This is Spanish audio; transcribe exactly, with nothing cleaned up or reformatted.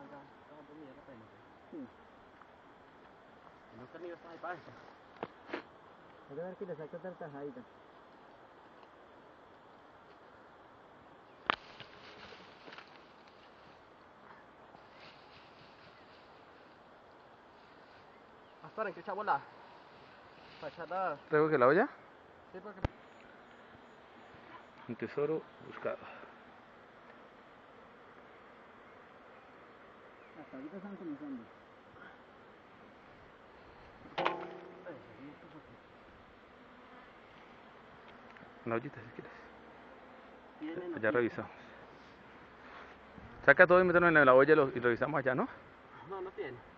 ya, estaba dormida la pena. No que ni está ahí para eso. Hay que ver que le saque otra tajadita. Hasta en que echamos la fachada. ¿Traigo que la olla? Sí, porque... Un tesoro buscado. Hasta ahorita están comenzando. Una ollita si quieres. Tienen Allá revisamos. Saca todo y mételo en la olla y, lo, y revisamos allá, ¿no? No, no tiene.